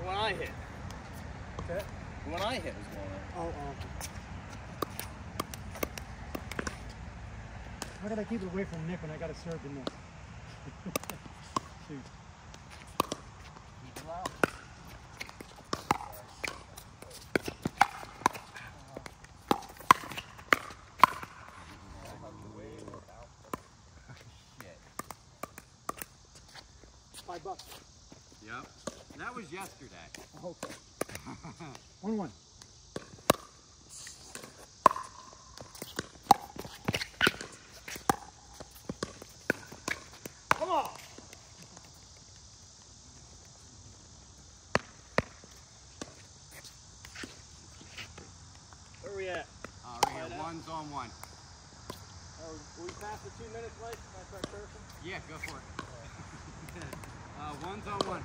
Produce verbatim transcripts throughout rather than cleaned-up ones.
when I hit. Okay. When I hit was going in. Oh, oh. How did I keep it away from Nick when I got to serve in this? Shoot. Keep it loud. Five bucks. Yep. That was yesterday. Okay. One one. Come on. Where are we at? Uh, right here, one's on one. Oh, will we pass the two minutes late? Can I start cursing? Yeah, go for it. uh, one's on one.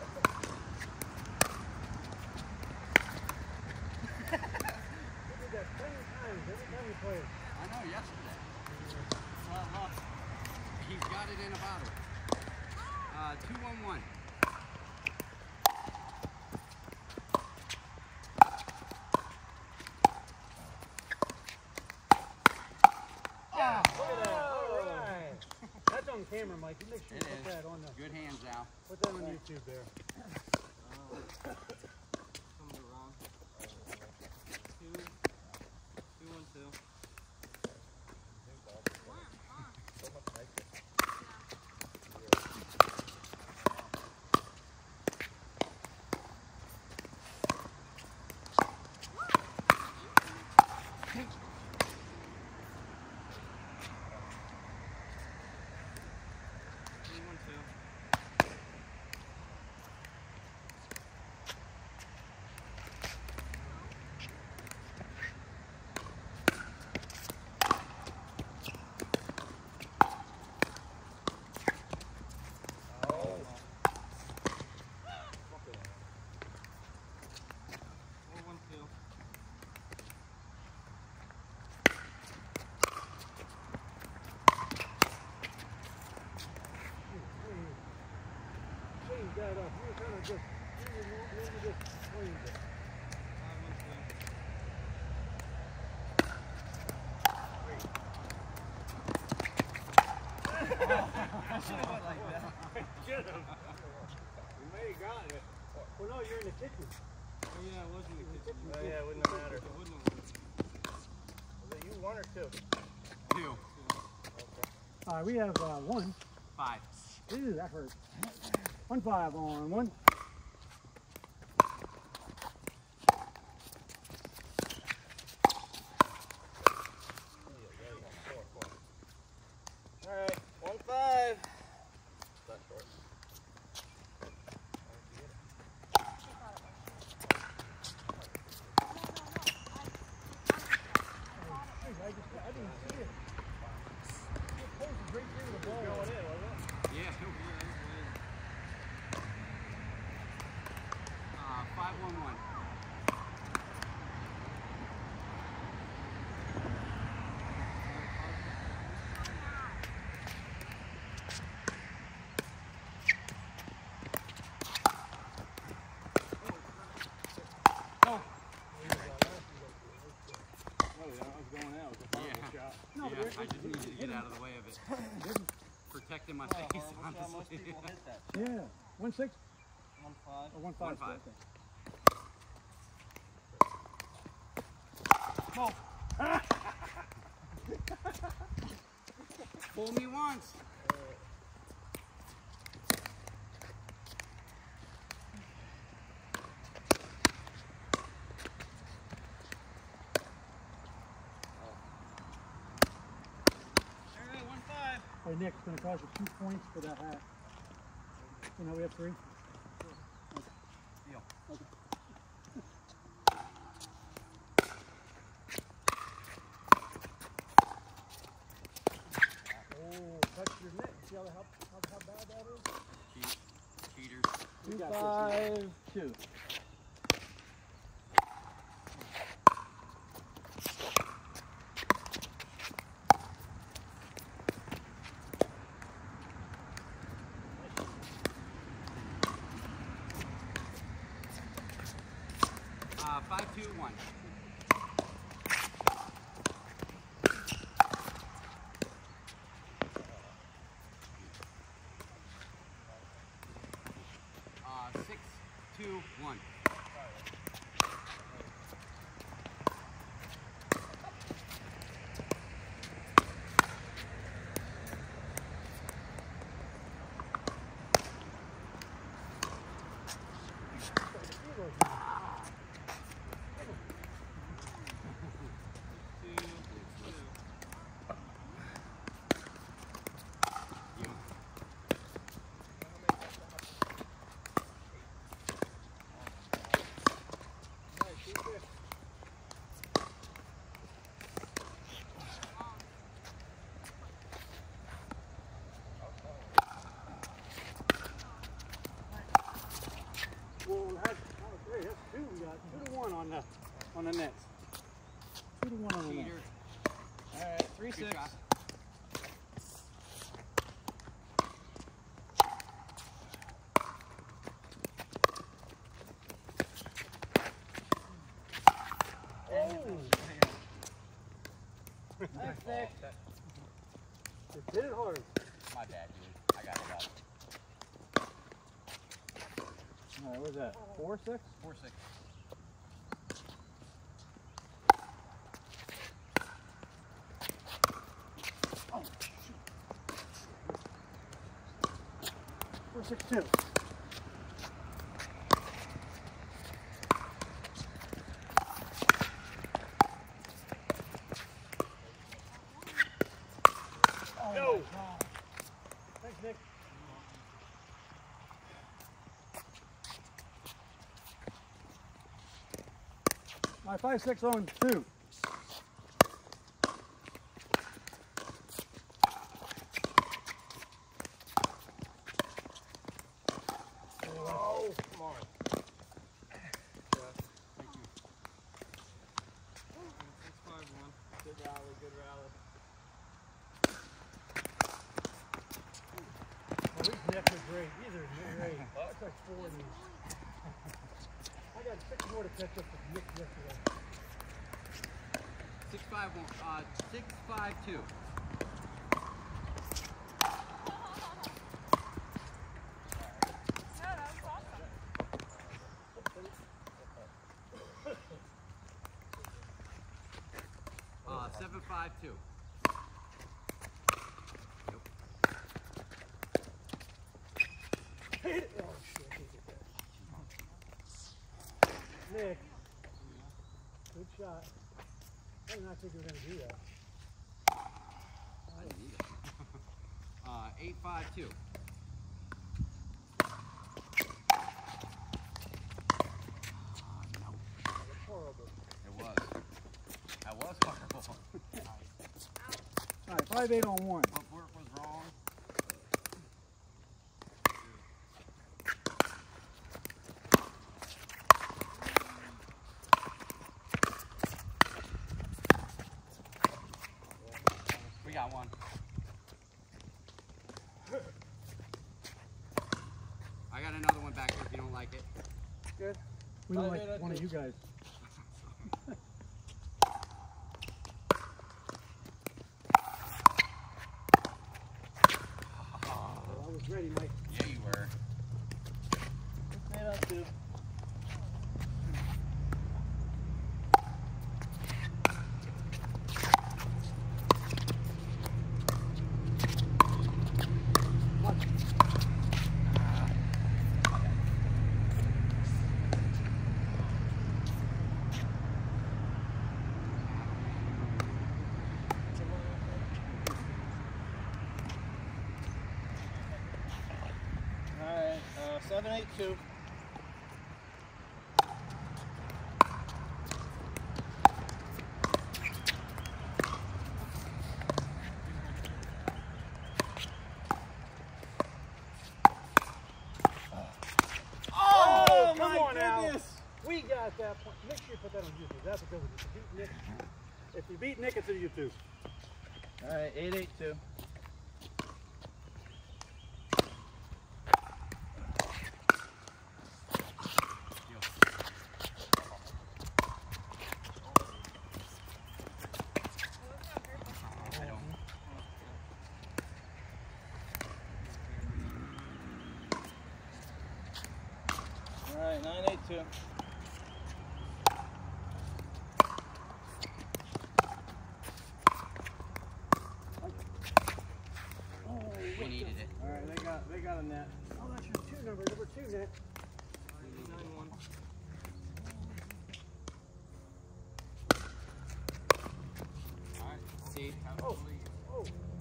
We did that ten times every time we played. I know, yesterday. Well, well, he's got it in a bottle. Uh, two on one. Yeah, look at that. All right. That's on camera, Mike. You make sure you It put is. that on the. Good hands, Al. Put that on YouTube there. Something wrong. Two, two, one, two. Three, one, two. Four, one, two. Change that up. You kind of just, you you just cleaned it. Five, one, two. I should have went like that. Should have. You may have gotten it. Well, no, you're in the kitchen. Oh yeah, it was in the kitchen. Oh, yeah, it wouldn't have mattered. It wouldn't have worked. Was it you one or two? Two. All right, we have uh, one. Five. Ooh, that hurt. One five on one. All right, one five. I just, I didn't see it. It poses right through the ball. Going in, wasn't it? Yeah, it was. Uh, five, one, one. No, Yeah, I just needed to get out of the way of it. Protecting my face, honestly. Most people hit that. Yeah, one six One, five. or one five. One five. Fool me once. All right, one, five. Hey Nick, it's going to cost you two points for that hat. You know we have three. Deal. Okay. Oh, touch your neck. See how, how, how, how bad that is? Cheat. Cheaters. Two got five two. two, one. Uh, six, two, one. Well, that's, oh, great. That's two. We got two to one on the on the nets. Two to one on the nets. Cheater. All right, three Good six. shot. Thanks, Nick. Just hit it hard. My bad, dude. I got it up. All right, what's that? Four, six? Four, six. Four, six, two. No. Thanks, Nick. My five, six, oh, and two. Oh, come on. Six five one. Good rally, good rally. Well, these nets are great. These are great. That's like four of these. I got six more to catch up with Nick yesterday. Six, five, one. Uh, six, five, two. Uh, seven, five, two. Hit it. Oh, shit. I hit that. Nick. Good shot. I did not think you were going to do that. I didn't need it. uh, eight, five, two. That's horrible. It was. That was horrible. All right, five, eight on one. Footwork was wrong. We got one. I got another one back there if you don't like it. Good. We don't Five, like eight, one of you guys. I was ready, Mike. Yeah, you were. Made up two. All right, uh, seven, eight, two. Oh, come my on, Al. goodness. We got that point. Make sure you put that on YouTube. That's because if you beat Nick, if you beat Nick, it's on YouTube. All right, eight, eight, two. right, nine eight two. We needed it. All right, they got they got a net. Oh, that's your two number, number two net. nine one. Alright, see. Oh, oh.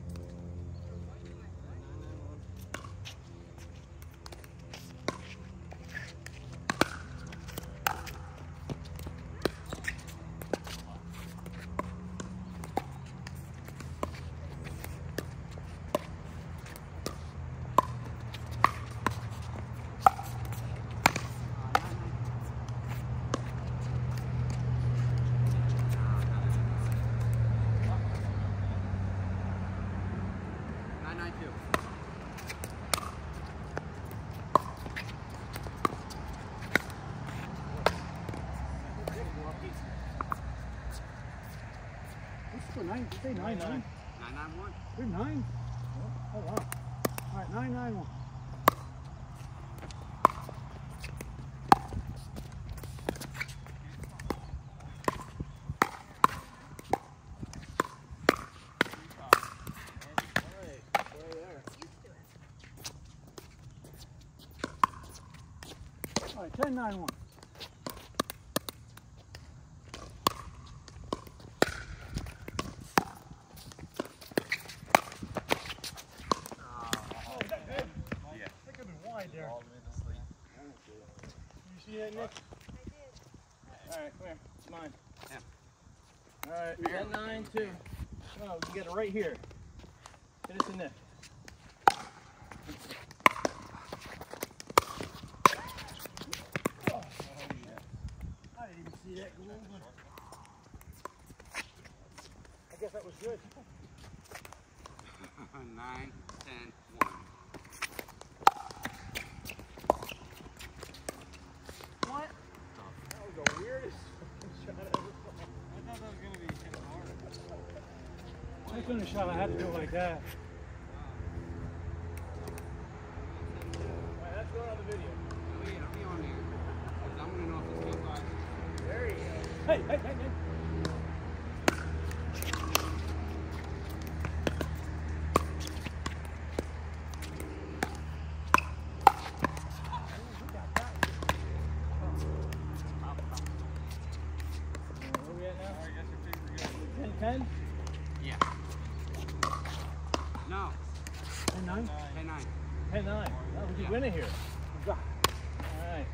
Nine nine two. What's the nine? Did you say nine nine? Nine nine one. Good nine? Oh, wow. All right, nine nine one. All right, ten nine one. Oh, is that good? Yeah. That could have been wide there. You see that, Nick? All right, come here. It's mine. Yeah. All right, ten nine two. Oh, you get it right here. Hit us in there. I didn't even see that go over. I guess that was good. Nine ten one. What? That was the weirdest shot I ever saw. I thought that was gonna be kind of hard. I couldn't have shot. I had to do it like that. All right, that's going on the video. Oh yeah, I'll be on there. 'Cause I'm gonna know if it's good by. There you go. Hey, hey, hey, hey. Where we at now? I guess your feet were good. ten ten? Yeah. No. Ten nine? Ten nine. ten nine. Oh, we keep Yeah. winning here. Yeah. All right.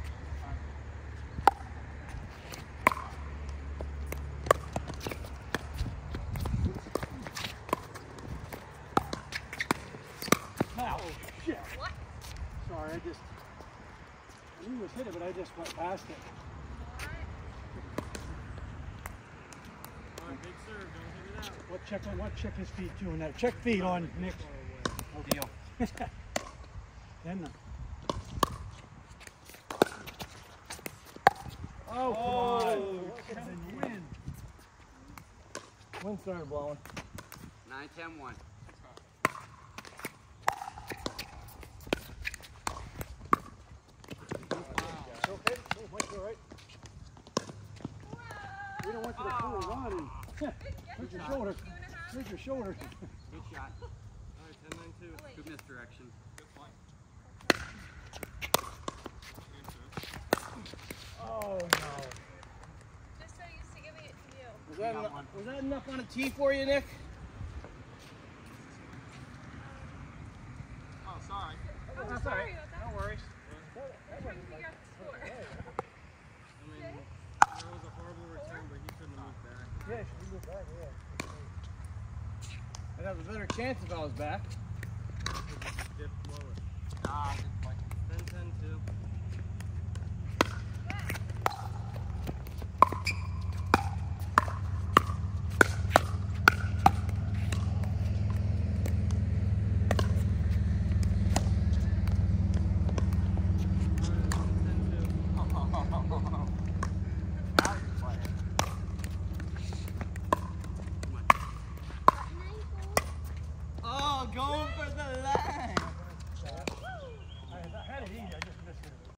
Oh, shit. What? Sorry, I just, I knew it was hit it, but I just went past it. All right, big serve. Don't hit it out. What check on what check his feet doing that? Check feet on Nick. Deal. Then the, Oh, come oh, on. Kevin win. Wind started blowing. Nine ten one. It's okay. Oh, Mike's all right. We don't want you to pull a rod and hurt your shoulder. Hurt your shoulder. Good shot. All right, ten nine two. Good misdirection. Good point. Oh no. Just so used to giving it to you. Was that, got enough, one. was that enough on a tee for you, Nick? Oh, sorry. Oh, That's all sorry right. about that. No worries. I'm trying to figure out the score. I mean, that was a horrible return, but he couldn't have moved back. Yeah, she moved back, yeah. I'd have a better chance if I was back. Dip lower. Ah, good point. ten ten two.